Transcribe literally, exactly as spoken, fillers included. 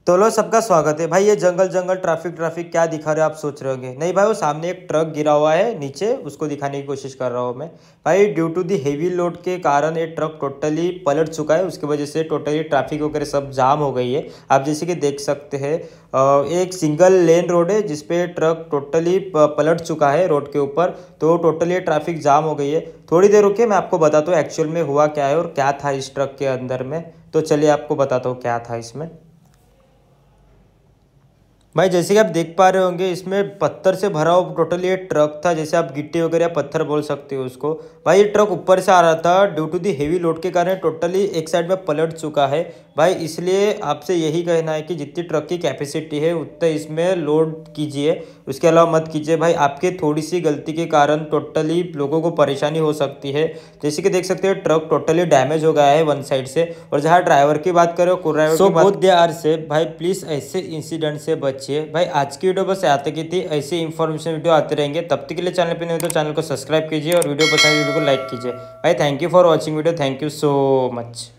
तो लो सबका स्वागत है भाई। ये जंगल जंगल ट्रैफिक ट्रैफिक क्या दिखा रहे हो आप सोच रहे होंगे। नहीं भाई, वो सामने एक ट्रक गिरा हुआ है नीचे, उसको दिखाने की कोशिश कर रहा हूँ मैं। भाई due to the heavy load के कारण ये ट्रक टोटली पलट चुका है। उसकी वजह से टोटली ट्रैफिक वगैरह सब जाम हो गई है। आप जैसे कि देख सकते हैं, एक सिंगल लेन रोड है जिसपे ट्रक टोटली पलट चुका है रोड के ऊपर। तो टोटली ट्रैफिक जाम हो गई है। थोड़ी देर रुकिए, मैं आपको बताता हूँ एक्चुअल में हुआ क्या है और क्या था इस ट्रक के अंदर में। तो चलिए आपको बताता हूँ क्या था इसमें। भाई जैसे कि आप देख पा रहे होंगे, इसमें पत्थर से भरा हुआ टोटल ये ट्रक था। जैसे आप गिट्टी वगैरह या पत्थर बोल सकते हो उसको। भाई ये ट्रक ऊपर से आ रहा था, due to the heavy load के कारण टोटली एक साइड में पलट चुका है। भाई इसलिए आपसे यही कहना है कि जितनी ट्रक की कैपेसिटी है उतना इसमें लोड कीजिए, उसके अलावा मत कीजिए। भाई आपके थोड़ी सी गलती के कारण टोटली लोगों को परेशानी हो सकती है। जैसे कि देख सकते हैं ट्रक टोटली डैमेज हो गया है वन साइड से। और जहाँ ड्राइवर की बात करो, को driver so both they are safe. भाई प्लीज़ ऐसे इंसिडेंट से बचिए। भाई आज की वीडियो बस आते की थी, ऐसे इंफॉर्मेशन वीडियो आते रहेंगे। तब तक के लिए चैनल पे नहीं हो तो चैनल को सब्सक्राइब कीजिए और वीडियो पसंद वीडियो को लाइक कीजिए। भाई thank you for watching video, thank you so much.